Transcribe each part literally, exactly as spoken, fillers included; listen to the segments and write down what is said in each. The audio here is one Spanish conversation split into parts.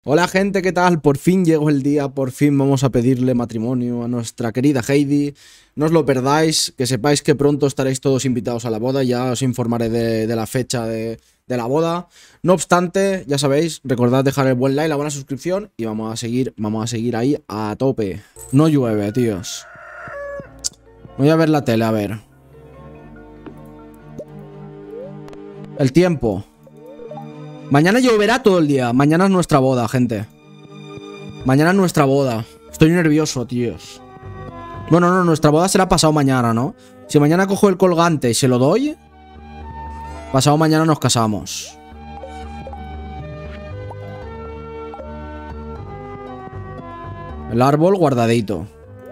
Hola gente, ¿qué tal? Por fin llegó el día, por fin vamos a pedirle matrimonio a nuestra querida Heidi. No os lo perdáis, que sepáis que pronto estaréis todos invitados a la boda, ya os informaré de, de la fecha de, de la boda. No obstante, ya sabéis, recordad dejar el buen like, la buena suscripción y vamos a seguir, vamos a seguir ahí a tope. No llueve, tíos. Voy a ver la tele, a ver. El tiempo. Mañana lloverá todo el día. Mañana es nuestra boda, gente. Mañana es nuestra boda. Estoy nervioso, tíos. Bueno, no, nuestra boda será pasado mañana, ¿no? Si mañana cojo el colgante y se lo doy, pasado mañana nos casamos. El árbol guardadito.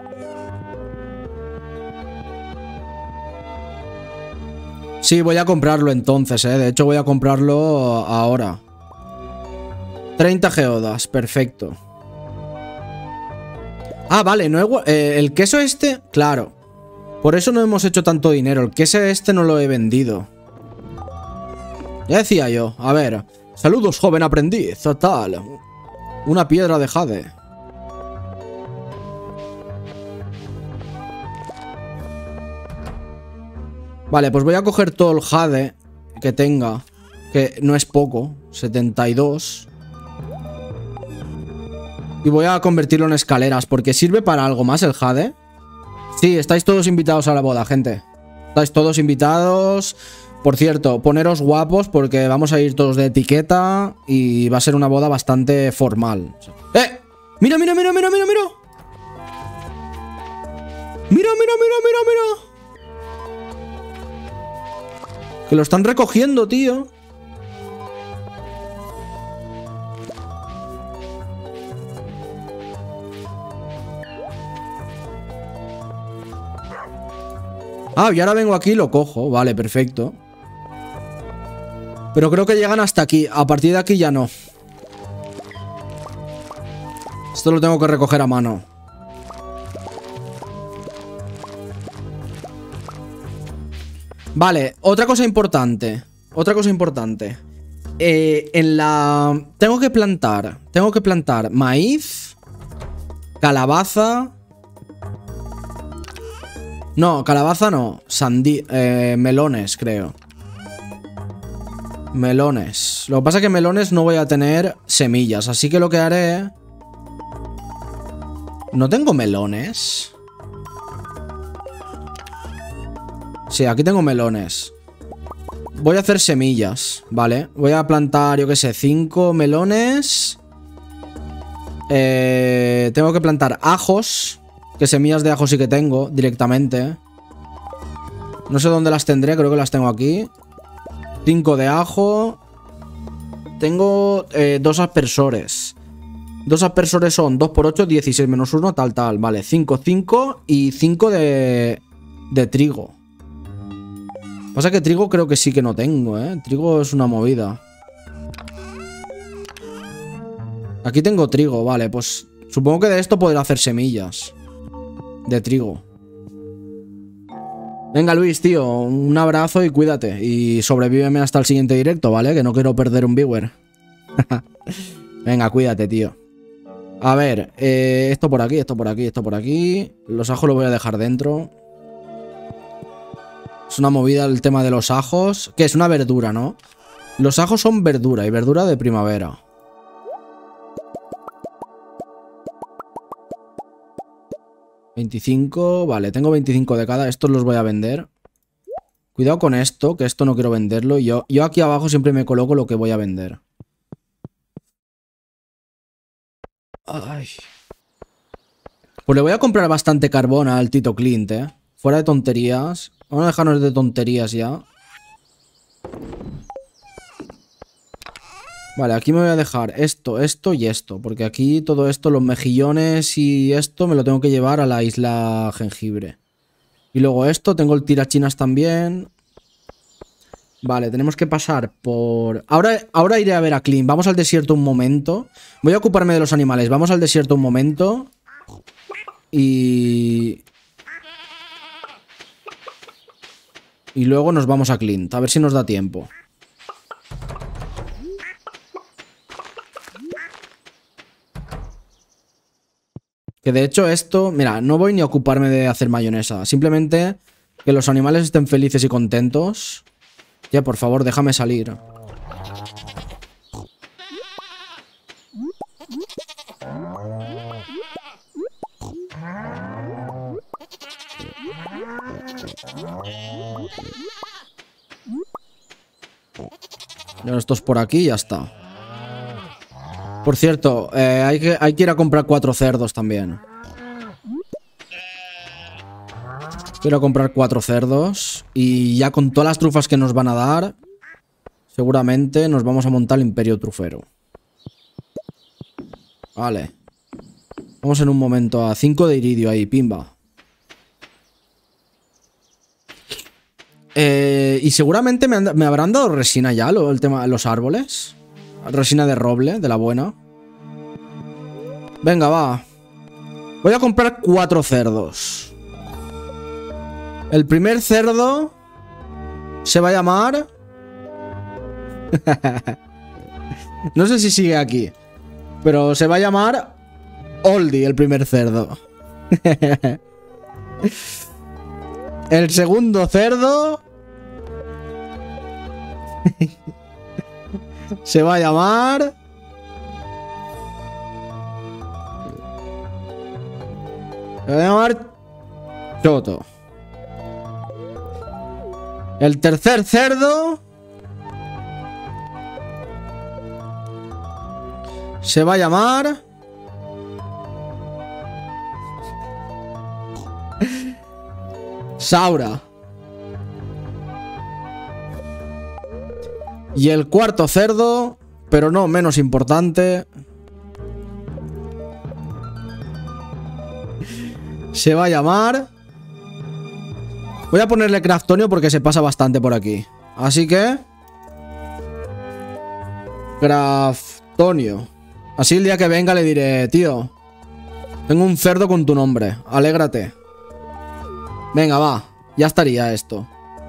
Sí, voy a comprarlo entonces, eh. De hecho, voy a comprarlo ahora. treinta geodas, perfecto. Ah, vale, no he, eh, el queso este, claro. Por eso no hemos hecho tanto dinero. El queso este no lo he vendido. Ya decía yo, a ver. Saludos, joven aprendiz, total. Una piedra de jade. Vale, pues voy a coger todo el jade que tenga, que no es poco, setenta y dos. Y voy a convertirlo en escaleras, porque sirve para algo más el jade. Sí, estáis todos invitados a la boda, gente. Estáis todos invitados. Por cierto, poneros guapos porque vamos a ir todos de etiqueta y va a ser una boda bastante formal. ¡Eh! ¡Mira, mira, mira, mira, mira, mira! ¡Mira, mira, mira, mira, mira! Que lo están recogiendo, tío. Ah, y ahora vengo aquí y lo cojo. Vale, perfecto. Pero creo que llegan hasta aquí. A partir de aquí ya no. Esto lo tengo que recoger a mano. Vale, otra cosa importante. Otra cosa importante. Eh, en la... Tengo que plantar. Tengo que plantar maíz. Calabaza. No, calabaza no. Sandí... Eh, melones, creo. Melones. Lo que pasa es que melones no voy a tener semillas. Así que lo que haré... ¿No tengo melones? Sí, aquí tengo melones. Voy a hacer semillas, ¿vale? Voy a plantar, yo qué sé, cinco melones. Eh, tengo que plantar ajos. Que semillas de ajo sí que tengo directamente. No sé dónde las tendré, creo que las tengo aquí. Cinco de ajo. Tengo eh, dos aspersores. Dos aspersores son dos por ocho, dieciséis menos uno, tal, tal. Vale, cinco, cinco y cinco de, de trigo. Pasa que trigo creo que sí que no tengo, ¿eh? Trigo es una movida. Aquí tengo trigo, vale, pues supongo que de esto podré hacer semillas. De trigo. Venga, Luis, tío, un abrazo y cuídate. Y sobrevíveme hasta el siguiente directo, ¿vale? Que no quiero perder un viewer. Venga, cuídate, tío. A ver, eh, esto por aquí, esto por aquí, esto por aquí. Los ajos los voy a dejar dentro. Es una movida el tema de los ajos. Que es una verdura, ¿no? Los ajos son verdura y verdura de primavera. veinticinco. Vale, tengo veinticinco de cada. Estos los voy a vender. Cuidado con esto, que esto no quiero venderlo. Yo, yo aquí abajo siempre me coloco lo que voy a vender. Ay. Pues le voy a comprar bastante carbón al Tito Clint, ¿eh? Fuera de tonterías. Vamos a dejarnos de tonterías ya. Vale, aquí me voy a dejar esto, esto y esto. Porque aquí todo esto, los mejillones y esto me lo tengo que llevar a la isla jengibre. Y luego esto, tengo el tirachinas también. Vale, tenemos que pasar por... Ahora, ahora iré a ver a Clint. Vamos al desierto un momento. Voy a ocuparme de los animales. Vamos al desierto un momento. Y... Y luego nos vamos a Clint. A ver si nos da tiempo. Que de hecho esto... Mira, no voy ni a ocuparme de hacer mayonesa. Simplemente que los animales estén felices y contentos. Ya, por favor, déjame salir. Ya esto es por aquí y ya está. Por cierto, eh, hay, que, hay que ir a comprar cuatro cerdos también. Quiero comprar cuatro cerdos. Y ya con todas las trufas que nos van a dar, seguramente nos vamos a montar el imperio trufero. Vale. Vamos en un momento a cinco de iridio ahí, pimba. Eh, y seguramente me, han, me habrán dado resina ya, lo, el tema de los árboles. Resina de roble, de la buena. Venga, va. Voy a comprar cuatro cerdos. El primer cerdo se va a llamar... No sé si sigue aquí, pero se va a llamar Oldie, el primer cerdo. El segundo cerdo se va a llamar... Se va a llamar Choto. El tercer cerdo se va a llamar... Saura. Y el cuarto cerdo, pero no menos importante, se va a llamar... Voy a ponerle Craftonio porque se pasa bastante por aquí. Así que... Craftonio. Así el día que venga le diré, tío, tengo un cerdo con tu nombre, alégrate. Venga, va, ya estaría esto.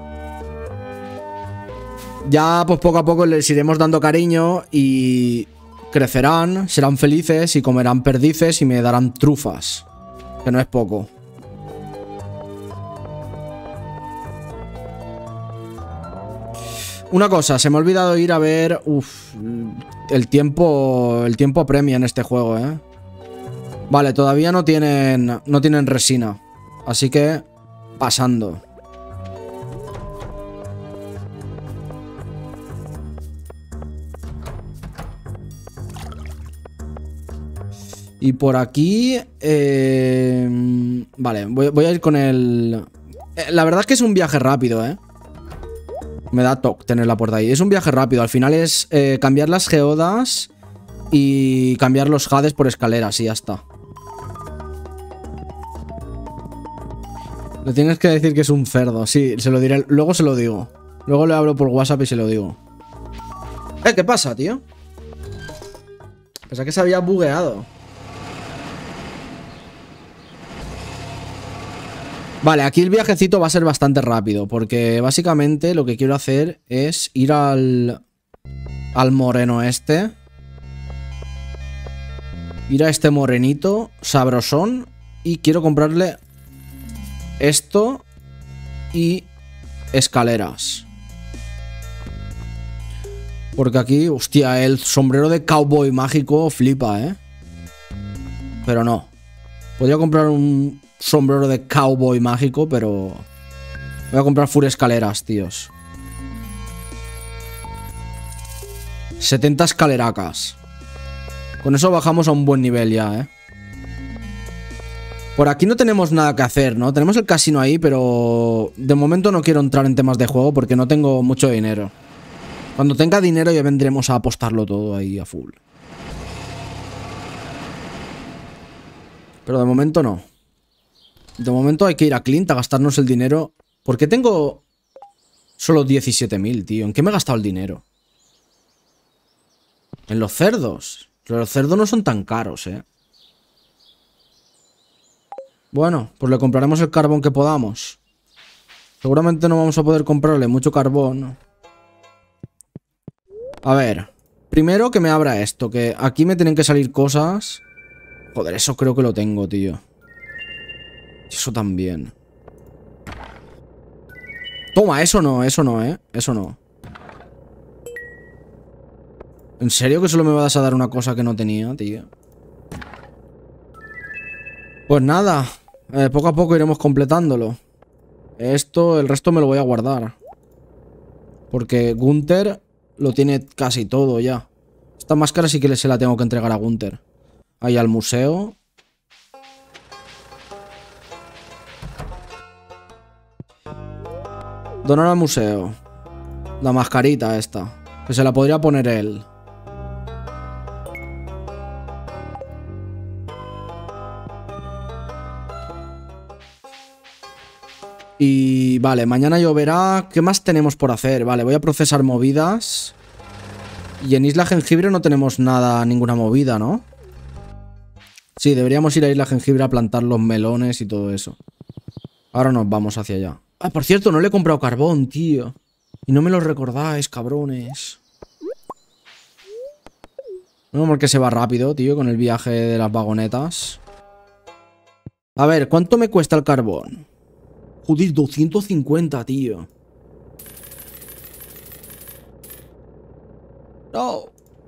Ya pues poco a poco les iremos dando cariño y crecerán, serán felices y comerán perdices y me darán trufas, que no es poco. Una cosa, se me ha olvidado ir a ver... Uf, el tiempo... El tiempo apremia en este juego, ¿eh? Vale, todavía no tienen... No tienen resina. Así que... Pasando. Y por aquí... Eh, vale, voy, voy a ir con el... Eh, la verdad es que es un viaje rápido, ¿eh? Me da toque tener la puerta ahí. Es un viaje rápido. Al final es eh, cambiar las geodas y cambiar los jades por escaleras y ya está. Le tienes que decir que es un cerdo. Sí, se lo diré. Luego se lo digo. Luego le hablo por WhatsApp y se lo digo. Eh, ¿qué pasa, tío? Pensaba que se había bugueado. Vale, aquí el viajecito va a ser bastante rápido, porque básicamente lo que quiero hacer es ir al... Al moreno este. Ir a este morenito sabrosón y quiero comprarle esto y escaleras. Porque aquí, hostia, el sombrero de cowboy mágico flipa, ¿eh? Pero no. Podría comprar un... sombrero de cowboy mágico, pero... Voy a comprar full escaleras, tíos. setenta escaleracas. Con eso bajamos a un buen nivel ya, ¿eh? Por aquí no tenemos nada que hacer, ¿no? Tenemos el casino ahí, pero... De momento no quiero entrar en temas de juego porque no tengo mucho dinero. Cuando tenga dinero ya vendremos a apostarlo todo ahí a full. Pero de momento no. De momento hay que ir a Clint a gastarnos el dinero. ¿Por qué tengo solo diecisiete mil, tío? ¿En qué me he gastado el dinero? En los cerdos. Pero los cerdos no son tan caros, ¿eh? Bueno, pues le compraremos el carbón que podamos. Seguramente no vamos a poder comprarle mucho carbón. A ver. Primero que me abra esto, que aquí me tienen que salir cosas. Joder, eso creo que lo tengo, tío. Eso también. Toma, eso no, eso no, eh. Eso no. ¿En serio que solo me vas a dar una cosa que no tenía, tío? Pues nada. Eh, poco a poco iremos completándolo. Esto, el resto me lo voy a guardar. Porque Gunther lo tiene casi todo ya. Esta máscara sí que se la tengo que entregar a Gunther. Ahí al museo. Donar al museo. La mascarita esta. Que se la podría poner él. Y vale, mañana lloverá. ¿Qué más tenemos por hacer? Vale, voy a procesar movidas. Y en Isla Jengibre no tenemos nada, ninguna movida, ¿no? Sí, deberíamos ir a Isla Jengibre a plantar los melones y todo eso. Ahora nos vamos hacia allá. Ah, por cierto, no le he comprado carbón, tío. Y no me lo recordáis, cabrones. No, porque se va rápido, tío, con el viaje de las vagonetas. A ver, ¿cuánto me cuesta el carbón? Joder, doscientos cincuenta, tío. No.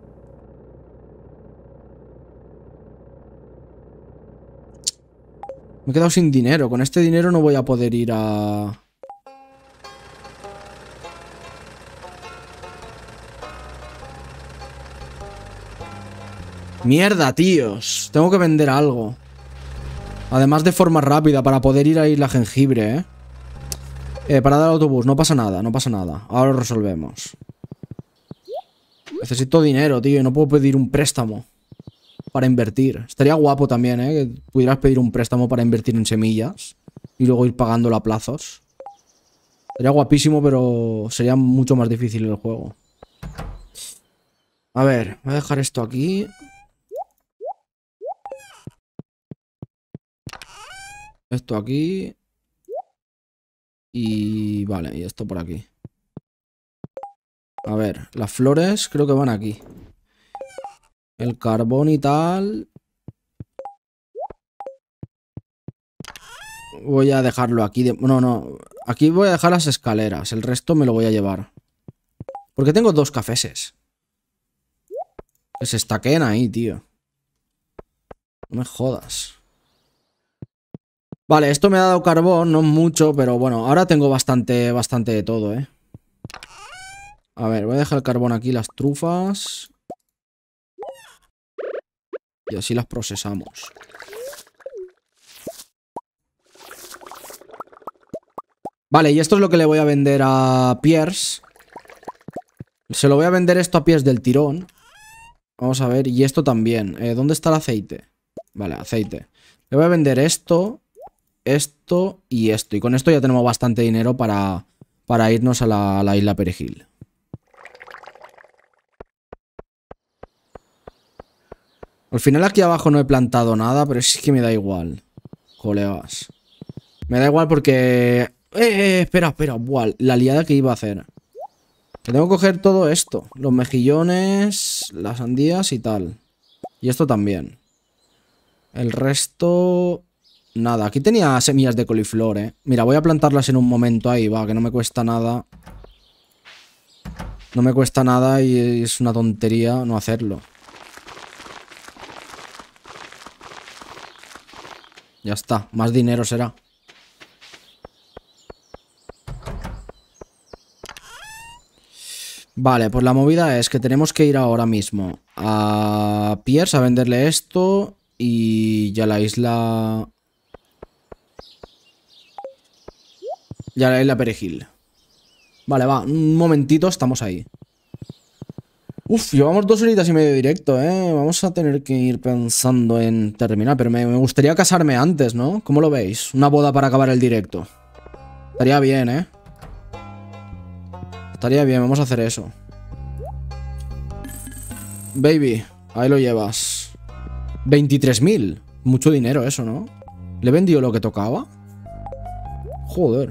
Me he quedado sin dinero. Con este dinero no voy a poder ir a... Mierda, tíos. Tengo que vender algo. Además de forma rápida para poder ir a Isla Jengibre, ¿eh? Eh, parada del autobús. No pasa nada, no pasa nada. Ahora lo resolvemos. Necesito dinero, tío. Y no puedo pedir un préstamo para invertir. Estaría guapo también, ¿eh? Que pudieras pedir un préstamo para invertir en semillas y luego ir pagándolo a plazos. Sería guapísimo, pero sería mucho más difícil el juego. A ver, voy a dejar esto aquí. Esto aquí. Y vale, y esto por aquí. A ver, las flores creo que van aquí. El carbón y tal. Voy a dejarlo aquí. De... No, no. Aquí voy a dejar las escaleras. El resto me lo voy a llevar. Porque tengo dos cafeses. Que se estaqueen ahí, tío. No me jodas. Vale, esto me ha dado carbón, no mucho, pero bueno, ahora tengo bastante, bastante de todo, ¿eh? A ver, voy a dejar el carbón aquí, las trufas. Y así las procesamos. Vale, y esto es lo que le voy a vender a Pierce. Se lo voy a vender esto a Pierce del tirón. Vamos a ver, y esto también. Eh, ¿Dónde está el aceite? Vale, aceite. Le voy a vender esto, esto y esto. Y con esto ya tenemos bastante dinero para, para irnos a la, a la isla Perejil. Al final aquí abajo no he plantado nada, pero es que me da igual, colegas. Me da igual porque... Eh, eh, espera, espera, buah, la liada que iba a hacer. Que tengo que coger todo esto. Los mejillones, las sandías y tal. Y esto también. El resto... Nada, aquí tenía semillas de coliflor, eh. Mira, voy a plantarlas en un momento ahí, va, que no me cuesta nada. No me cuesta nada y es una tontería no hacerlo. Ya está, más dinero será. Vale, pues la movida es que tenemos que ir ahora mismo a Pierce a venderle esto y ya la isla... Ya la isla Perejil. Vale, va, un momentito, estamos ahí. Uf, llevamos dos horitas y medio directo, ¿eh? Vamos a tener que ir pensando en terminar, pero me, me gustaría casarme antes, ¿no? ¿Cómo lo veis? Una boda para acabar el directo. Estaría bien, ¿eh? Estaría bien, vamos a hacer eso. Baby, ahí lo llevas. veintitrés mil. Mucho dinero eso, ¿no? ¿Le he vendido lo que tocaba? Joder.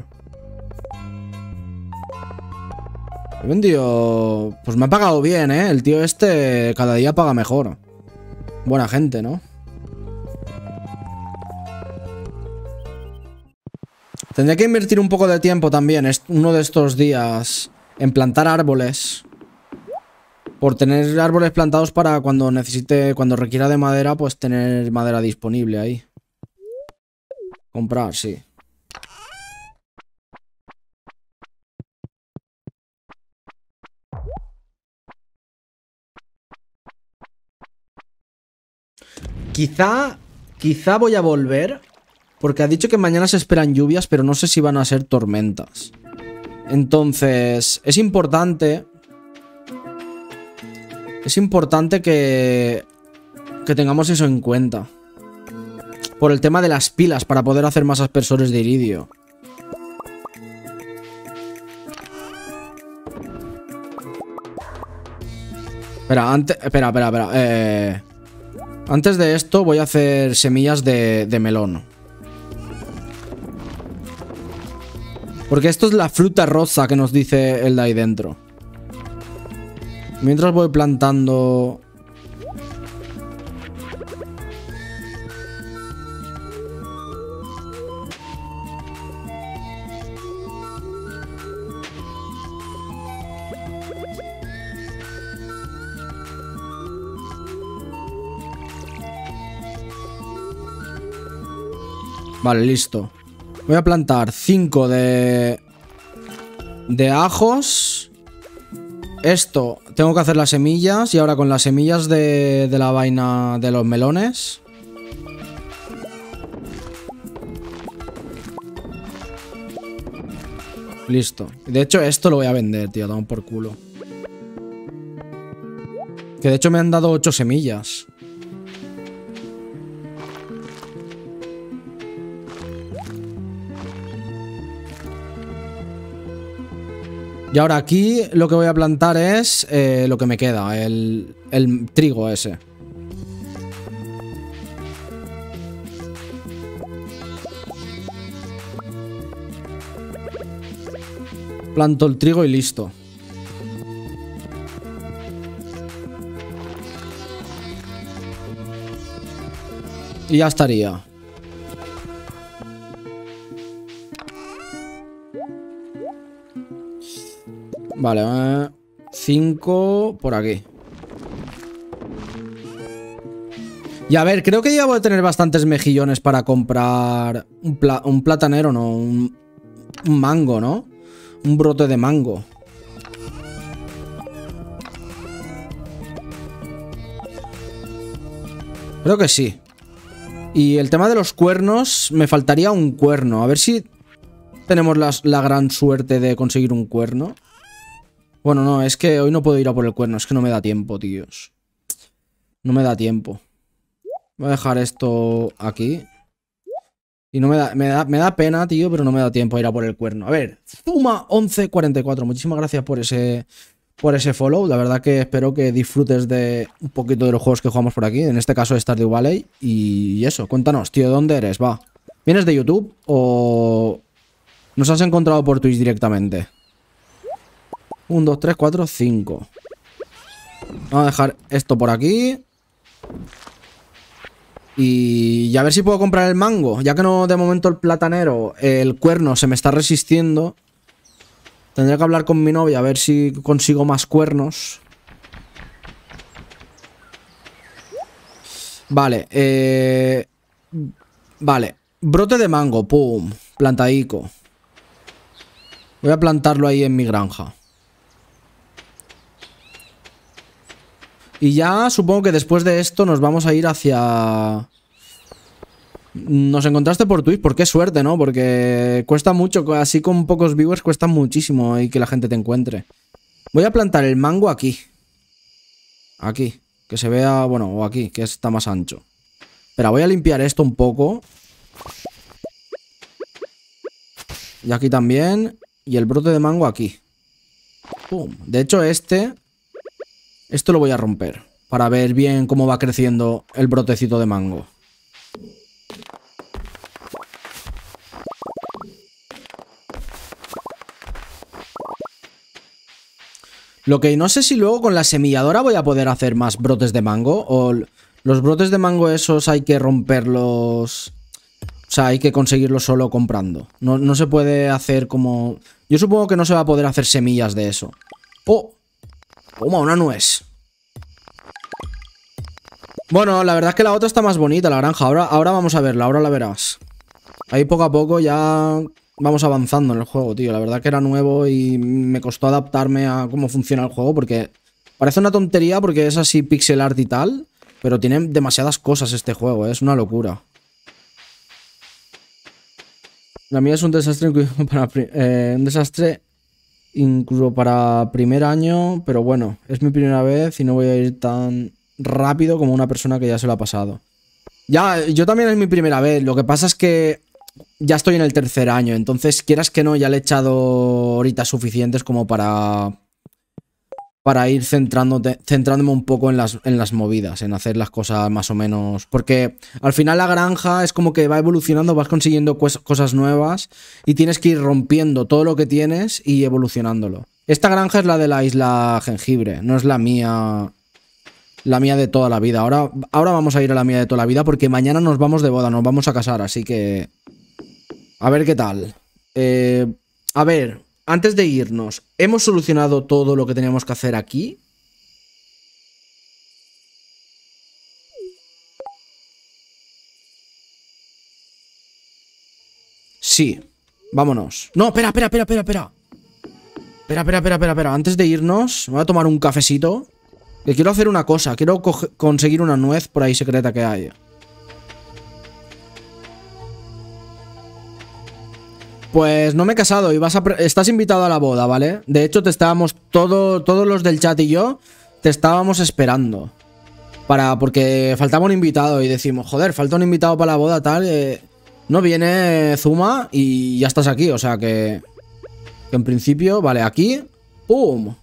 He vendido... Pues me ha pagado bien, ¿eh? El tío este cada día paga mejor. Buena gente, ¿no? Tendré que invertir un poco de tiempo también, es uno de estos días, en plantar árboles. Por tener árboles plantados para cuando necesite, cuando requiera de madera, pues tener madera disponible ahí. Comprar, sí. Quizá, quizá voy a volver, porque ha dicho que mañana se esperan lluvias, pero no sé si van a ser tormentas. Entonces, es importante... Es importante que... Que tengamos eso en cuenta. Por el tema de las pilas, para poder hacer más aspersores de iridio. Espera, antes... Espera, espera, espera. Eh... Antes de esto voy a hacer semillas de, de melón. Porque esto es la fruta rosa que nos dice el de ahí dentro. Mientras voy plantando... Vale, listo. Voy a plantar cinco de... De ajos. Esto, tengo que hacer las semillas. Y ahora con las semillas de, de la vaina de los melones. Listo. De hecho, esto lo voy a vender, tío. Damos por culo. Que de hecho me han dado ocho semillas. Y ahora aquí lo que voy a plantar es eh, lo que me queda, el, el trigo ese. Planto el trigo y listo. Y ya estaría. Vale, cinco por aquí. Y a ver, creo que ya voy a tener bastantes mejillones para comprar un, pla un platanero, no, un, un mango, ¿no? Un brote de mango. Creo que sí. Y el tema de los cuernos, me faltaría un cuerno. A ver si tenemos la, la gran suerte de conseguir un cuerno. Bueno, no, es que hoy no puedo ir a por el cuerno. Es que no me da tiempo, tíos. No me da tiempo. Voy a dejar esto aquí. Y no me da, me da, me da pena, tío, pero no me da tiempo a ir a por el cuerno. A ver, Zuma once cuarenta y cuatro. Muchísimas gracias por ese, por ese follow. La verdad que espero que disfrutes de un poquito de los juegos que jugamos por aquí. En este caso de Stardew Valley. Y eso, cuéntanos, tío, ¿de dónde eres? Va. ¿Vienes de YouTube o nos has encontrado por Twitch directamente? uno, dos, tres, cuatro, cinco. Vamos a dejar esto por aquí. Y a ver si puedo comprar el mango. Ya que no, de momento el platanero, el cuerno se me está resistiendo. Tendré que hablar con mi novia a ver si consigo más cuernos. Vale, eh... Vale, brote de mango, pum, plantadico. Voy a plantarlo ahí en mi granja. Y ya supongo que después de esto nos vamos a ir hacia... Nos encontraste por Twitch, por qué suerte, ¿no? Porque cuesta mucho, así con pocos viewers cuesta muchísimo y que la gente te encuentre. Voy a plantar el mango aquí. Aquí, que se vea, bueno, o aquí, que está más ancho. Espera, voy a limpiar esto un poco. Y aquí también. Y el brote de mango aquí. Pum. De hecho este... Esto lo voy a romper para ver bien cómo va creciendo el brotecito de mango. Lo que no sé si luego con la semilladora voy a poder hacer más brotes de mango. O los brotes de mango esos hay que romperlos. O sea, hay que conseguirlo solo comprando. No, no se puede hacer como... Yo supongo que no se va a poder hacer semillas de eso. ¡Oh! ¡Toma, una nuez! Bueno, la verdad es que la otra está más bonita, la granja. Ahora, ahora vamos a verla, ahora la verás. Ahí poco a poco ya vamos avanzando en el juego, tío. La verdad que era nuevo y me costó adaptarme a cómo funciona el juego porque parece una tontería porque es así pixel art y tal, pero tiene demasiadas cosas este juego, ¿eh? Es una locura. La mía es un desastre para, eh, un desastre incluso para primer año, pero bueno, es mi primera vez y no voy a ir tan rápido como una persona que ya se lo ha pasado. Ya, yo también es mi primera vez, lo que pasa es que ya estoy en el tercer año, entonces quieras que no, ya le he echado horitas suficientes como para para ir centrándote, centrándome un poco en las, en las movidas, en hacer las cosas más o menos, porque al final la granja es como que va evolucionando, vas consiguiendo cosas nuevas y tienes que ir rompiendo todo lo que tienes y evolucionándolo. Esta granja es la de la isla Jengibre, no es la mía, la mía de toda la vida. Ahora, ahora vamos a ir a la mía de toda la vida porque mañana nos vamos de boda, nos vamos a casar, así que a ver qué tal. Eh, a ver, antes de irnos, ¿hemos solucionado todo lo que teníamos que hacer aquí? Sí. Vámonos. No, espera, espera, espera, espera, espera. Espera, espera, espera, espera, espera. Antes de irnos, me voy a tomar un cafecito. Que quiero hacer una cosa. Quiero conseguir una nuez por ahí secreta que hay. Pues no me he casado y vas a estás invitado a la boda, ¿vale? De hecho, te estábamos, todo, todos los del chat y yo, te estábamos esperando. Para, porque faltaba un invitado y decimos, joder, falta un invitado para la boda, tal. Eh, no viene Zuma y ya estás aquí, o sea que... Que en principio, vale, aquí... ¡Pum!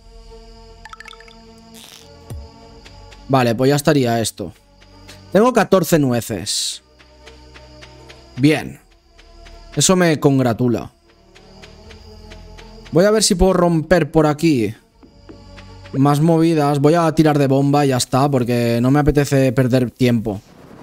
Vale, pues ya estaría esto. Tengo catorce nueces. Bien. Eso me congratula. Voy a ver si puedo romper por aquí más movidas. Voy a tirar de bomba y ya está, porque no me apetece perder tiempo.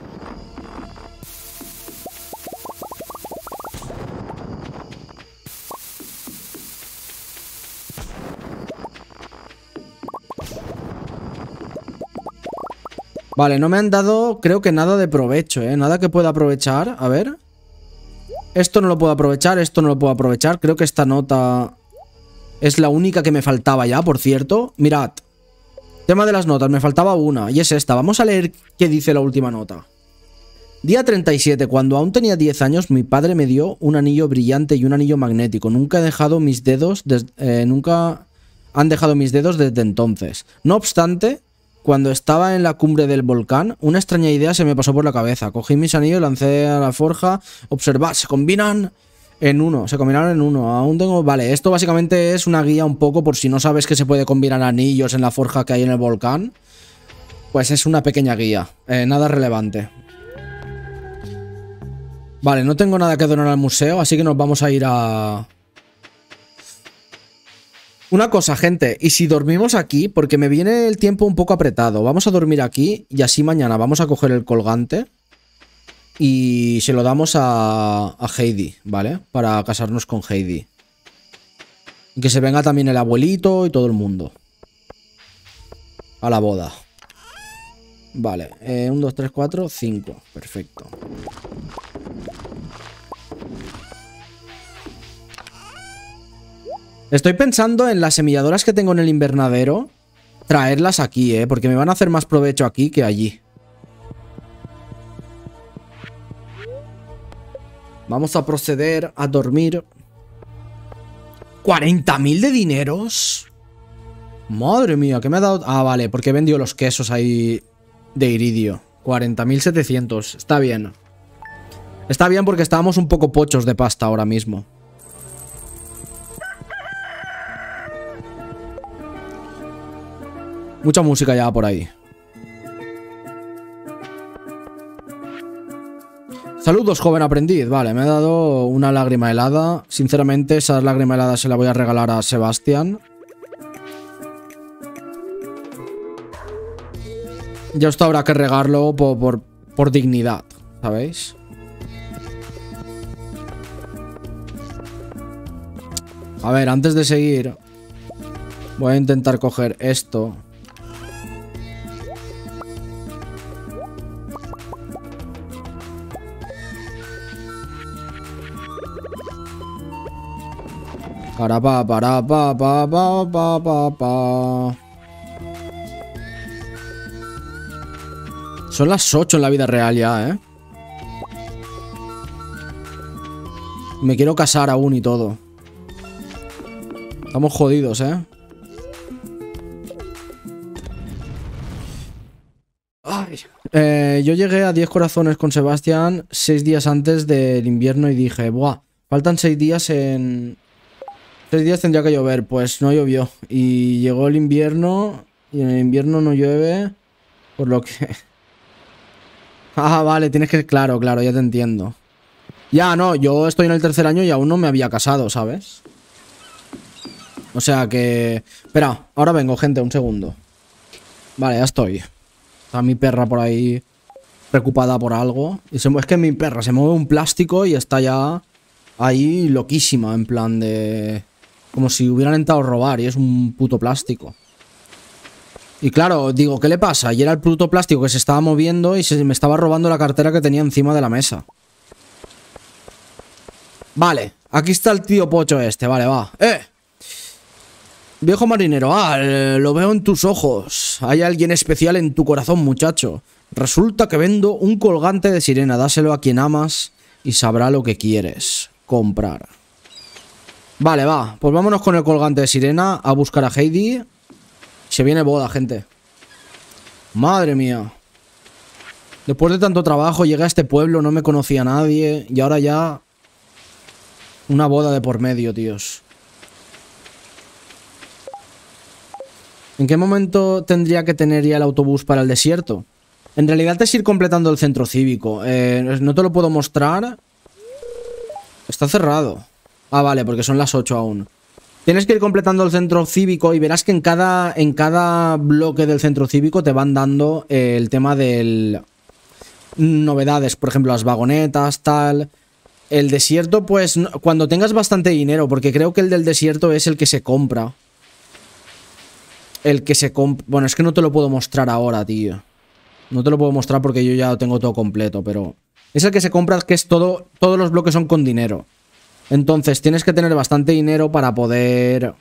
Vale, no me han dado, creo que nada de provecho, ¿eh? Nada que pueda aprovechar. A ver... Esto no lo puedo aprovechar, esto no lo puedo aprovechar. Creo que esta nota es la única que me faltaba ya, por cierto. Mirad. Tema de las notas, me faltaba una. Y es esta. Vamos a leer qué dice la última nota. Día treinta y siete. Cuando aún tenía diez años, mi padre me dio un anillo brillante y un anillo magnético. Nunca he dejado mis dedos... Des, eh, nunca han dejado mis dedos desde entonces. No obstante... Cuando estaba en la cumbre del volcán, una extraña idea se me pasó por la cabeza. Cogí mis anillos, lancé a la forja. Observad, se combinan en uno. Se combinaron en uno. Aún tengo... Vale, esto básicamente es una guía un poco por si no sabes que se puede combinar anillos en la forja que hay en el volcán. Pues es una pequeña guía. Eh, nada relevante. Vale, no tengo nada que donar al museo, así que nos vamos a ir a... Una cosa, gente, y si dormimos aquí, porque me viene el tiempo un poco apretado, vamos a dormir aquí y así mañana vamos a coger el colgante y se lo damos a, a Heidi, ¿vale? Para casarnos con Heidi. Y que se venga también el abuelito y todo el mundo a la boda. Vale, eh, uno, dos, tres, cuatro, cinco, perfecto. Estoy pensando en las semilladoras que tengo en el invernadero, traerlas aquí, ¿eh? Porque me van a hacer más provecho aquí que allí. Vamos a proceder a dormir. ¿cuarenta mil de dineros? Madre mía, ¿qué me ha dado? Ah, vale, porque he vendido los quesos ahí de iridio. cuarenta mil setecientos, está bien. Está bien porque estábamos un poco pochos de pasta ahora mismo. Mucha música ya por ahí. Saludos, joven aprendiz. Vale, me ha dado una lágrima helada. Sinceramente, esa lágrima helada se la voy a regalar a Sebastián. Ya esto habrá que regarlo por, por, por dignidad, ¿sabéis? A ver, antes de seguir, voy a intentar coger esto. Para pa para pa pa pa pa pa pa. Son las ocho en la vida real ya, ¿eh? Me quiero casar aún y todo. Estamos jodidos, ¿eh? Ay. Eh, yo llegué a diez corazones con Sebastián seis días antes del invierno y dije, buah, faltan seis días en... seis días tendría que llover, pues no llovió. Y llegó el invierno y en el invierno no llueve, por lo que... Ah, vale, tienes que... Claro, claro, ya te entiendo. Ya, no, yo estoy en el tercer año y aún no me había casado, ¿sabes? O sea que... Espera, ahora vengo, gente, un segundo. Vale, ya estoy. Está mi perra por ahí preocupada por algo. Y se... Es que mi perra se mueve un plástico y está ya ahí loquísima, en plan de... Como si hubieran intentado robar y es un puto plástico. Y claro, digo, ¿qué le pasa? Y era el puto plástico que se estaba moviendo y se me estaba robando la cartera que tenía encima de la mesa. Vale, aquí está el tío pocho este, vale, va. ¡Eh! Viejo marinero, ah, lo veo en tus ojos. Hay alguien especial en tu corazón, muchacho. Resulta que vendo un colgante de sirena. Dáselo a quien amas y sabrá lo que quieres comprar. Vale, va, pues vámonos con el colgante de sirena a buscar a Heidi. Se viene boda, gente. Madre mía. Después de tanto trabajo llegué a este pueblo, no me conocía a nadie y ahora ya... Una boda de por medio, tíos. ¿En qué momento tendría que tener ya el autobús para el desierto? En realidad es ir completando el centro cívico. Eh, no te lo puedo mostrar. Está cerrado. Ah, vale, porque son las ocho aún. Tienes que ir completando el centro cívico y verás que en cada, en cada bloque del centro cívico te van dando eh, el tema del... Novedades, por ejemplo, las vagonetas, tal... El desierto, pues, no, cuando tengas bastante dinero, porque creo que el del desierto es el que se compra. El que se compra... Bueno, es que no te lo puedo mostrar ahora, tío. No te lo puedo mostrar porque yo ya lo tengo todo completo, pero... Es el que se compra, que es todo... Todos los bloques son con dinero. Entonces, tienes que tener bastante dinero para poder...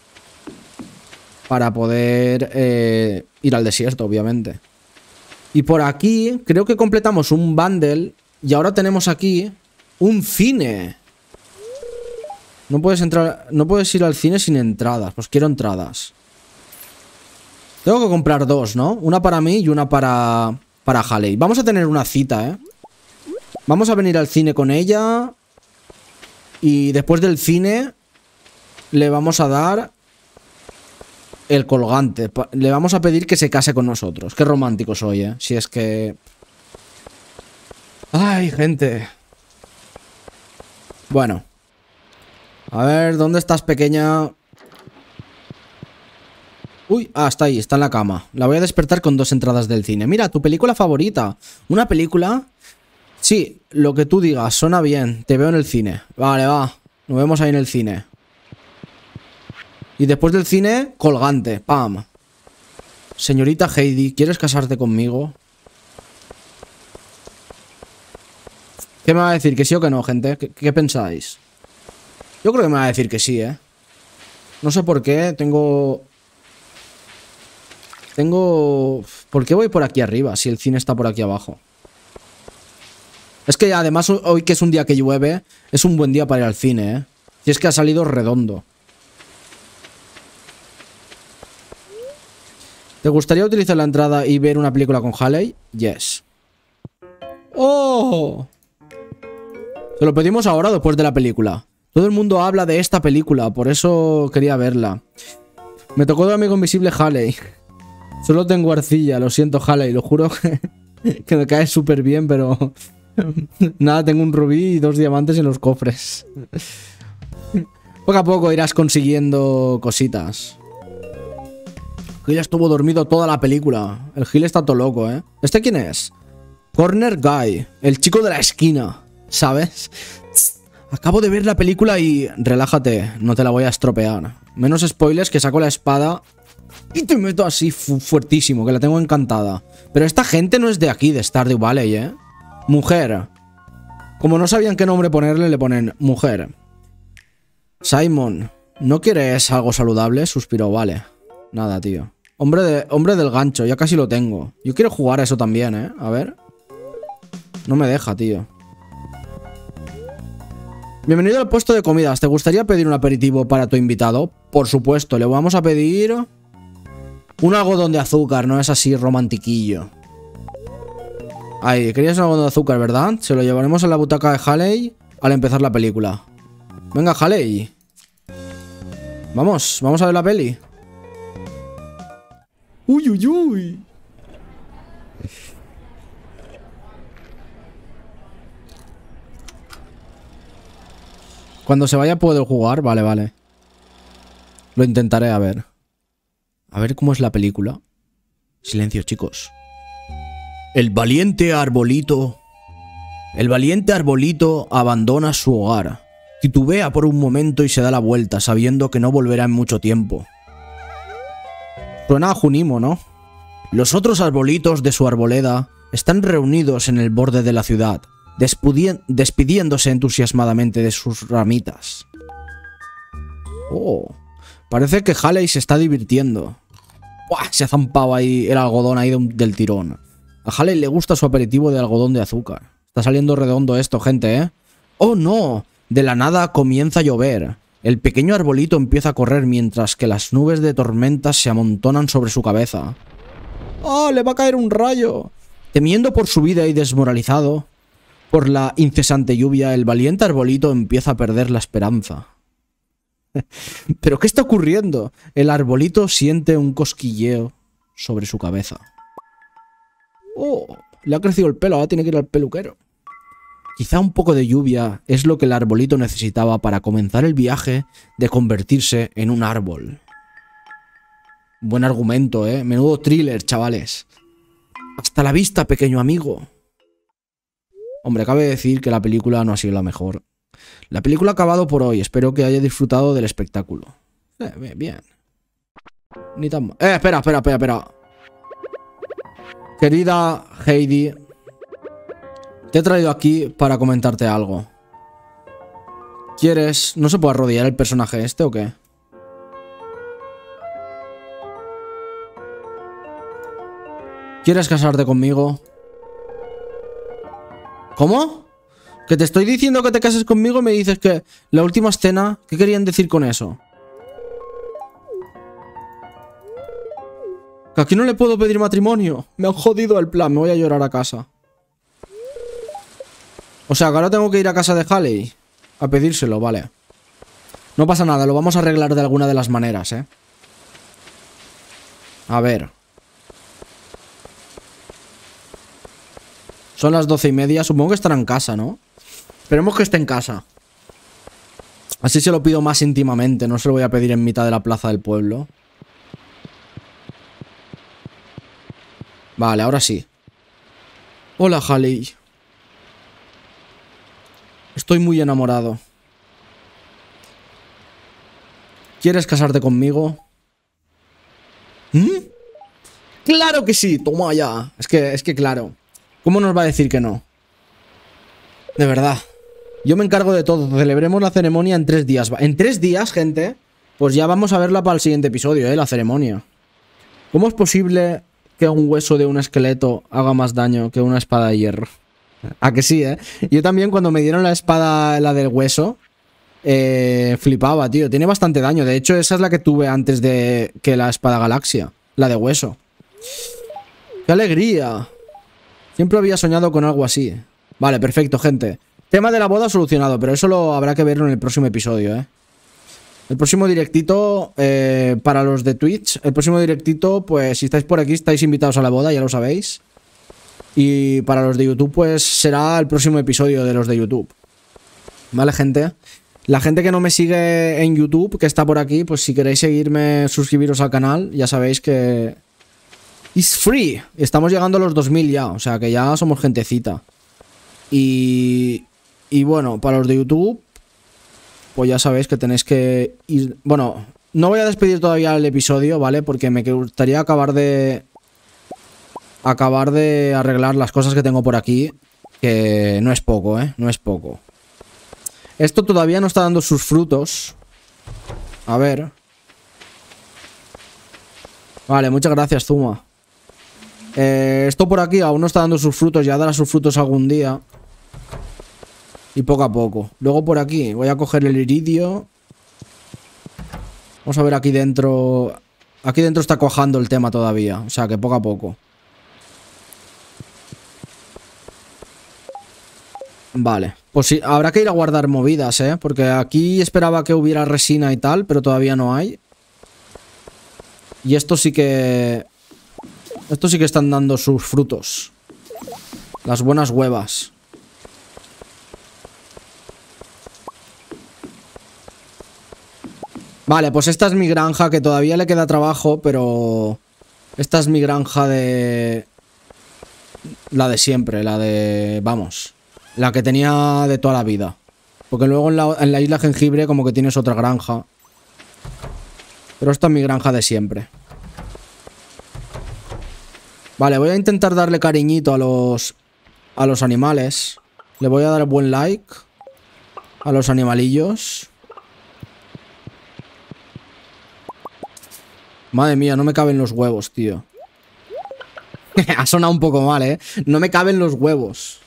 Para poder eh, ir al desierto, obviamente. Y por aquí, creo que completamos un bundle. Y ahora tenemos aquí... ¡Un cine! No puedes entrar... No puedes ir al cine sin entradas. Pues quiero entradas. Tengo que comprar dos, ¿no? Una para mí y una para... Para Haley. Vamos a tener una cita, ¿eh? Vamos a venir al cine con ella. Y después del cine... Le vamos a dar... El colgante. Le vamos a pedir que se case con nosotros. Qué romántico soy, ¿eh? Si es que... Ay, gente... Bueno. A ver, ¿dónde estás, pequeña? Uy, ah, está ahí, está en la cama. La voy a despertar con dos entradas del cine. Mira, tu película favorita. ¿Una película? Sí, lo que tú digas, suena bien. Te veo en el cine. Vale, va. Nos vemos ahí en el cine. Y después del cine, colgante. Pam. Señorita Heidi, ¿quieres casarte conmigo? ¿Qué me va a decir? ¿Que sí o que no, gente? ¿Qué, qué pensáis? Yo creo que me va a decir que sí, ¿eh? No sé por qué. Tengo... Tengo... ¿Por qué voy por aquí arriba si el cine está por aquí abajo? Es que además hoy que es un día que llueve, es un buen día para ir al cine, ¿eh? Si es que ha salido redondo. ¿Te gustaría utilizar la entrada y ver una película con Haley? Yes. ¡Oh! Se lo pedimos ahora después de la película. Todo el mundo habla de esta película, por eso quería verla. Me tocó de amigo invisible Haley. Solo tengo arcilla, lo siento Haley, lo juro que, que me cae súper bien, pero... Nada, tengo un rubí y dos diamantes en los cofres. Poco a poco irás consiguiendo cositas. Gil estuvo dormido toda la película. El Gil está todo loco, ¿eh? ¿Este quién es? Corner Guy, el chico de la esquina. ¿Sabes? Acabo de ver la película y... Relájate, no te la voy a estropear. Menos spoilers, que saco la espada y te meto así fu fuertísimo, que la tengo encantada. Pero esta gente no es de aquí, de Stardew Valley, ¿eh? Mujer. Como no sabían qué nombre ponerle, le ponen mujer. Simon, ¿no quieres algo saludable? Suspiró, vale. Nada, tío. Hombre, de, hombre del gancho, ya casi lo tengo. Yo quiero jugar a eso también, ¿eh? A ver. No me deja, tío. Bienvenido al puesto de comidas. ¿Te gustaría pedir un aperitivo para tu invitado? Por supuesto, le vamos a pedir un algodón de azúcar, no es así romantiquillo. Ahí, querías un algodón de azúcar, ¿verdad? Se lo llevaremos a la butaca de Haley al empezar la película. Venga, Haley. Vamos, vamos a ver la peli. Uy, uy, uy. Cuando se vaya puedo jugar, vale, vale. Lo intentaré, a ver. A ver cómo es la película. Silencio, chicos. El valiente arbolito. El valiente arbolito abandona su hogar. Titubea por un momento y se da la vuelta, sabiendo que no volverá en mucho tiempo. Suena a Junimo, ¿no? Los otros arbolitos de su arboleda están reunidos en el borde de la ciudad, despidiéndose entusiasmadamente de sus ramitas. Oh, parece que Haley se está divirtiendo. ¡Buah! Se ha zampado ahí el algodón ahí de un, del tirón. A Haley le gusta su aperitivo de algodón de azúcar. Está saliendo redondo esto, gente, ¿eh? ¡Oh, no! De la nada comienza a llover. El pequeño arbolito empieza a correr mientras que las nubes de tormentas se amontonan sobre su cabeza. ¡Oh, le va a caer un rayo! Temiendo por su vida y desmoralizado por la incesante lluvia, el valiente arbolito empieza a perder la esperanza. ¿Pero qué está ocurriendo? El arbolito siente un cosquilleo sobre su cabeza. ¡Oh! Le ha crecido el pelo, ahora tiene que ir al peluquero. Quizá un poco de lluvia es lo que el arbolito necesitaba para comenzar el viaje de convertirse en un árbol. Buen argumento, ¿eh? Menudo thriller, chavales. Hasta la vista, pequeño amigo. Hombre, cabe decir que la película no ha sido la mejor. La película ha acabado por hoy. Espero que haya disfrutado del espectáculo. Eh, bien, bien. Ni tan mal. Eh, espera, espera, espera, espera. Querida Heidi, te he traído aquí para comentarte algo. ¿Quieres...? ¿No se puede arrodillar el personaje este o qué? ¿Quieres casarte conmigo? ¿Cómo? Que te estoy diciendo que te cases conmigo y me dices que la última escena... ¿Qué querían decir con eso? Que aquí no le puedo pedir matrimonio. Me han jodido el plan. Me voy a llorar a casa. O sea, que ahora tengo que ir a casa de Haley a pedírselo, vale. No pasa nada, lo vamos a arreglar de alguna de las maneras, ¿eh? A ver. Son las doce y media. Supongo que estará en casa, ¿no? Esperemos que esté en casa. Así se lo pido más íntimamente. No se lo voy a pedir en mitad de la plaza del pueblo. Vale, ahora sí. Hola, Haley. Estoy muy enamorado. ¿Quieres casarte conmigo? ¿Mm? ¡Claro que sí! Toma ya. Es que, es que claro. ¿Cómo nos va a decir que no? De verdad. Yo me encargo de todo. Celebremos la ceremonia en tres días. En tres días, gente. Pues ya vamos a verla para el siguiente episodio, ¿eh? La ceremonia. ¿Cómo es posible que un hueso de un esqueleto haga más daño que una espada de hierro? ¿A que sí, eh? Yo también cuando me dieron la espada, la del hueso, eh, flipaba, tío. Tiene bastante daño. De hecho, esa es la que tuve antes de que la espada galaxia. La de hueso. ¡Qué alegría! Siempre había soñado con algo así. Vale, perfecto, gente. Tema de la boda solucionado, pero eso lo habrá que verlo en el próximo episodio, ¿eh? El próximo directito, eh, para los de Twitch, el próximo directito, pues si estáis por aquí, estáis invitados a la boda, ya lo sabéis. Y para los de YouTube, pues será el próximo episodio de los de YouTube. ¿Vale, gente? La gente que no me sigue en YouTube, que está por aquí, pues si queréis seguirme, suscribiros al canal, ya sabéis que... It's free. Estamos llegando a los dos mil ya, o sea que ya somos gentecita. Y... Y bueno, para los de YouTube, pues ya sabéis que tenéis que ir... Bueno, no voy a despedir todavía el episodio, ¿vale? Porque me gustaría acabar de... Acabar de arreglar las cosas que tengo por aquí. Que no es poco, ¿eh? No es poco. Esto todavía no está dando sus frutos. A ver. Vale, muchas gracias, Zuma. Eh, esto por aquí aún no está dando sus frutos. Ya dará sus frutos algún día. Y poco a poco. Luego por aquí voy a coger el iridio. Vamos a ver aquí dentro. Aquí dentro está cuajando el tema todavía. O sea que poco a poco. Vale, pues sí, habrá que ir a guardar movidas, ¿eh? Porque aquí esperaba que hubiera resina y tal, pero todavía no hay. Y esto sí que... Esto sí que están dando sus frutos. Las buenas huevas. Vale, pues esta es mi granja, que todavía le queda trabajo, pero... Esta es mi granja de... La de siempre, la de... Vamos... La que tenía de toda la vida. Porque luego en la, en la isla Jengibre como que tienes otra granja. Pero esta es mi granja de siempre. Vale, voy a intentar darle cariñito a los... A los animales. Le voy a dar buen like. A los animalillos. Madre mía, no me caben los huevos, tío. Ha sonado un poco mal, ¿eh? No me caben los huevos.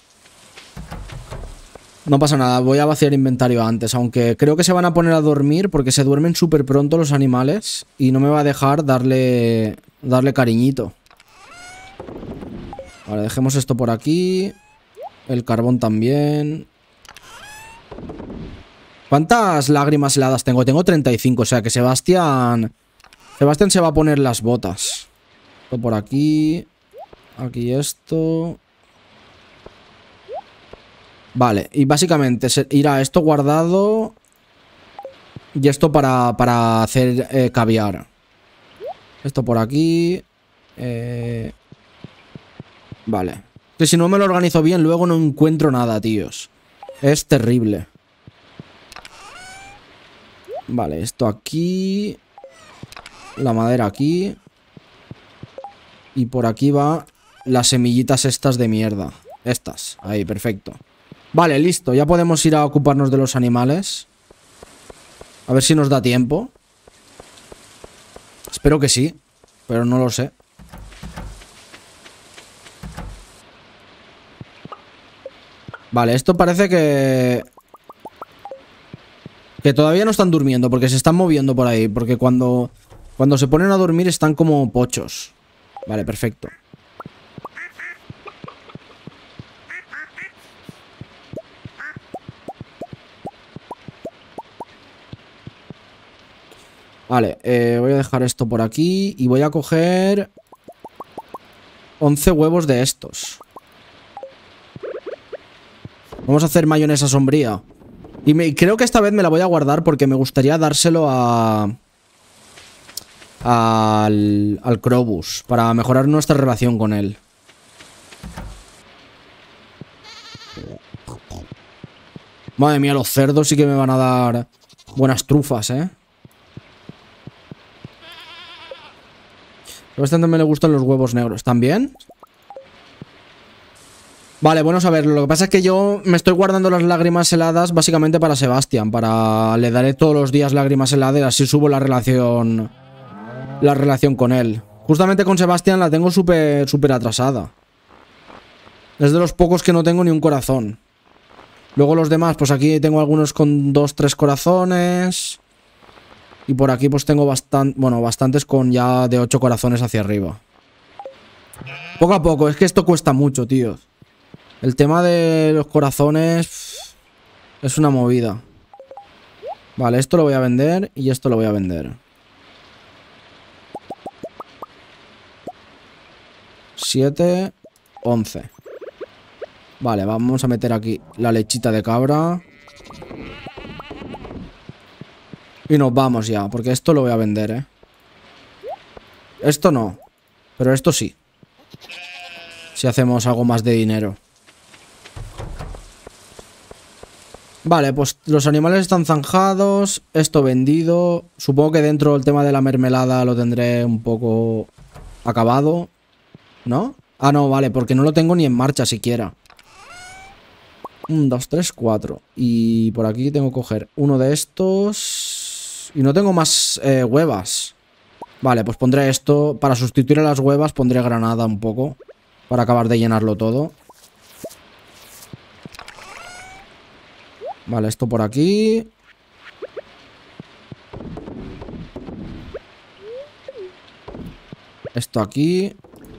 No pasa nada, voy a vaciar inventario antes. Aunque creo que se van a poner a dormir porque se duermen súper pronto los animales. Y no me va a dejar darle, darle cariñito. Vale, dejemos esto por aquí. El carbón también. ¿Cuántas lágrimas heladas tengo? Tengo treinta y cinco, o sea que Sebastián... Sebastián se va a poner las botas. Esto por aquí. Aquí esto... Vale, y básicamente irá esto guardado y esto para, para hacer eh, caviar. Esto por aquí. Eh... Vale. Que si no me lo organizo bien, luego no encuentro nada, tíos. Es terrible. Vale, esto aquí. La madera aquí. Y por aquí va las semillitas estas de mierda. Estas, ahí, perfecto. Vale, listo, ya podemos ir a ocuparnos de los animales. A ver si nos da tiempo. Espero que sí, pero no lo sé. Vale, esto parece que... Que todavía no están durmiendo, porque se están moviendo por ahí. Porque cuando, cuando se ponen a dormir están como pochos. Vale, perfecto. Vale, eh, voy a dejar esto por aquí y voy a coger once huevos de estos. Vamos a hacer mayonesa sombría. Y me, creo que esta vez me la voy a guardar porque me gustaría dárselo a... Al, al Krobus, para mejorar nuestra relación con él. Madre mía, los cerdos sí que me van a dar buenas trufas, ¿eh? Bastante me le gustan los huevos negros. ¿También? Vale, bueno, a ver, lo que pasa es que yo me estoy guardando las lágrimas heladas básicamente para Sebastián. Para... Le daré todos los días lágrimas heladas y así subo la relación... La relación con él. Justamente con Sebastián la tengo súper, súper atrasada. Es de los pocos que no tengo ni un corazón. Luego los demás, pues aquí tengo algunos con dos, tres corazones... Y por aquí pues tengo bastante, bueno, bastantes con ya de ocho corazones hacia arriba. Poco a poco, es que esto cuesta mucho, tío. El tema de los corazones es una movida. Vale, esto lo voy a vender y esto lo voy a vender. siete, once. Vale, vamos a meter aquí la lechita de cabra. Y nos vamos ya, porque esto lo voy a vender, ¿eh? Esto no, pero esto sí. Si hacemos algo más de dinero. Vale, pues los animales están zanjados. Esto vendido. Supongo que dentro el tema de la mermelada lo tendré un poco acabado, ¿no? Ah, no, vale, porque no lo tengo ni en marcha siquiera. Un, dos, tres, cuatro. Y por aquí tengo que coger uno de estos. Y no tengo más eh, huevas. Vale, pues pondré esto. Para sustituir a las huevas pondré granada un poco. Para acabar de llenarlo todo. Vale, esto por aquí. Esto aquí.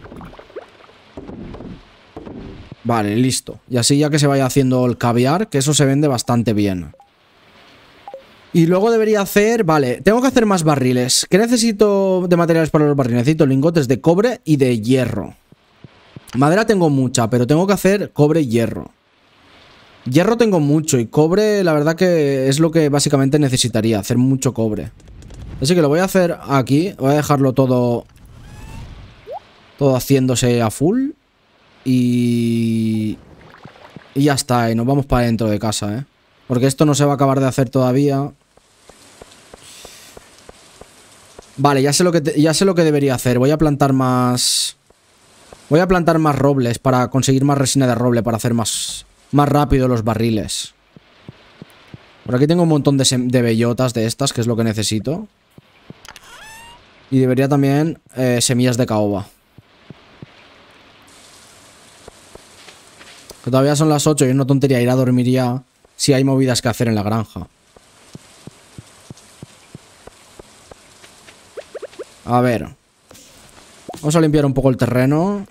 Vale, listo. Y así ya que se vaya haciendo el caviar, que eso se vende bastante bien. Y luego debería hacer... Vale, tengo que hacer más barriles. ¿Qué necesito de materiales para los barriles? Necesito lingotes de cobre y de hierro. Madera tengo mucha, pero tengo que hacer cobre y hierro. Hierro tengo mucho y cobre, la verdad que es lo que básicamente necesitaría, hacer mucho cobre. Así que lo voy a hacer aquí, voy a dejarlo todo... Todo haciéndose a full. Y... Y ya está, y nos vamos para dentro de casa, ¿eh? Porque esto no se va a acabar de hacer todavía. Vale, ya sé lo que, te... ya sé lo que debería hacer. Voy a plantar más... Voy a plantar más robles para conseguir más resina de roble, para hacer más... Más rápido los barriles. Por aquí tengo un montón de, de bellotas de estas, que es lo que necesito. Y debería también eh, semillas de caoba. Que todavía son las ocho y es una tontería ir a dormir ya si hay movidas que hacer en la granja. A ver. Vamos a limpiar un poco el terreno.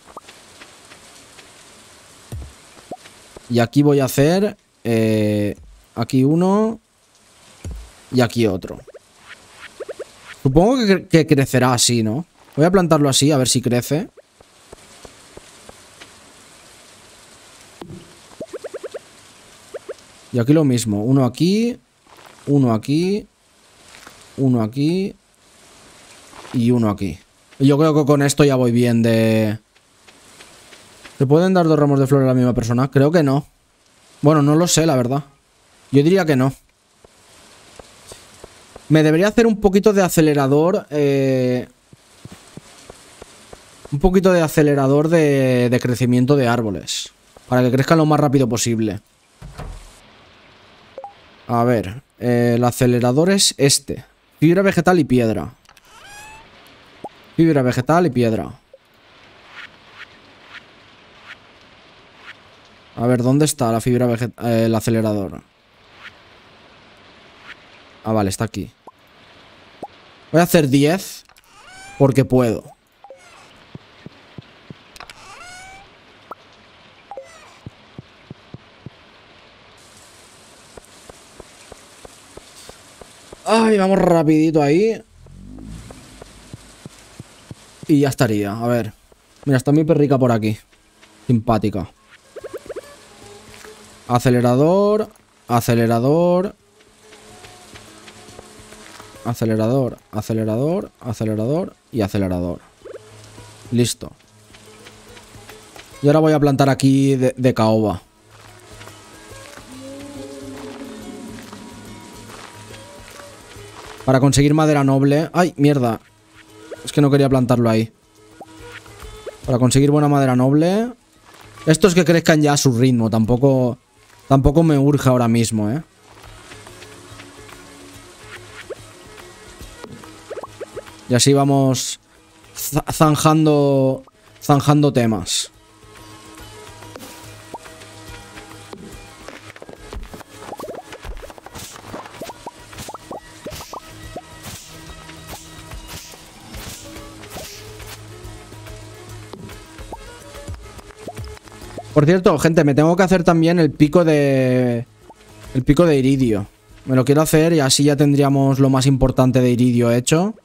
Y aquí voy a hacer... Eh, aquí uno. Y aquí otro. Supongo que, que crecerá así, ¿no? Voy a plantarlo así, a ver si crece. Y aquí lo mismo. Uno aquí. Uno aquí. Uno aquí. Y uno aquí. Y yo creo que con esto ya voy bien de... ¿Se pueden dar dos ramos de flores a la misma persona? Creo que no. Bueno, no lo sé, la verdad. Yo diría que no. Me debería hacer un poquito de acelerador. Eh... Un poquito de acelerador de, de crecimiento de árboles. Para que crezcan lo más rápido posible. A ver. Eh, el acelerador es este. Fibra vegetal y piedra. Fibra vegetal y piedra. A ver, ¿dónde está la fibra vegetal? Eh, el acelerador. Ah, vale, está aquí. Voy a hacer diez. Porque puedo. Ay, vamos rapidito ahí. Y ya estaría, a ver. Mira, está mi perrica por aquí. Simpática. Acelerador. Acelerador. Acelerador. Acelerador. Acelerador. Y acelerador. Listo. Y ahora voy a plantar aquí de, de caoba. Para conseguir madera noble. ¡Ay, mierda! Es que no quería plantarlo ahí. Para conseguir buena madera noble. Estos que crezcan ya a su ritmo. Tampoco... Tampoco me urge ahora mismo, ¿eh? Y así vamos... Zanjando... Zanjando temas. Por cierto, gente, me tengo que hacer también el pico de... El pico de iridio. Me lo quiero hacer y así ya tendríamos lo más importante de iridio hecho.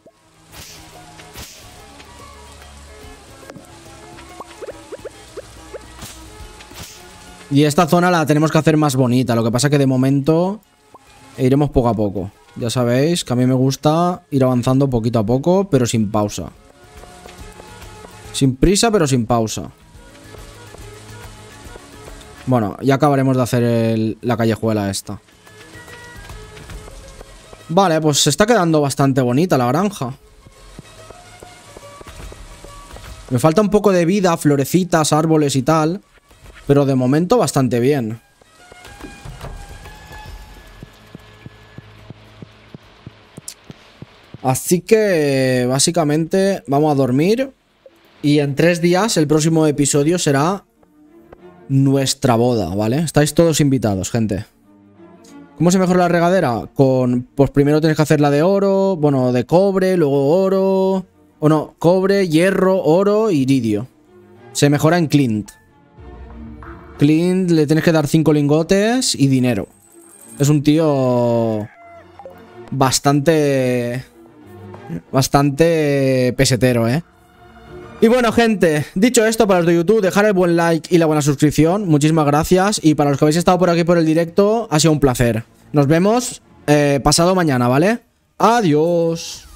Y esta zona la tenemos que hacer más bonita. Lo que pasa que de momento iremos poco a poco. Ya sabéis que a mí me gusta ir avanzando poquito a poco, pero sin pausa. Sin prisa, pero sin pausa. Bueno, ya acabaremos de hacer el, la callejuela esta. Vale, pues se está quedando bastante bonita la granja. Me falta un poco de vida, florecitas, árboles y tal. Pero de momento bastante bien. Así que básicamente vamos a dormir. Y en tres días el próximo episodio será nuestra boda, ¿vale? Estáis todos invitados, gente. ¿Cómo se mejora la regadera? Con, pues primero tienes que hacer la de oro, bueno, de cobre, luego oro... O no, cobre, hierro, oro, iridio. Se mejora en Clint. Clint le tienes que dar cinco lingotes y dinero. Es un tío... Bastante... Bastante pesetero, ¿eh? Y bueno, gente, dicho esto, para los de YouTube, dejar el buen like y la buena suscripción. Muchísimas gracias. Y para los que habéis estado por aquí por el directo, ha sido un placer. Nos vemos eh, pasado mañana, ¿vale? Adiós.